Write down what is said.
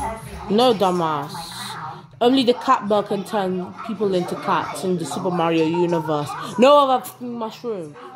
No, dumbass. Only the cat bug can turn people into cats in the Super Mario universe. No other mushroom.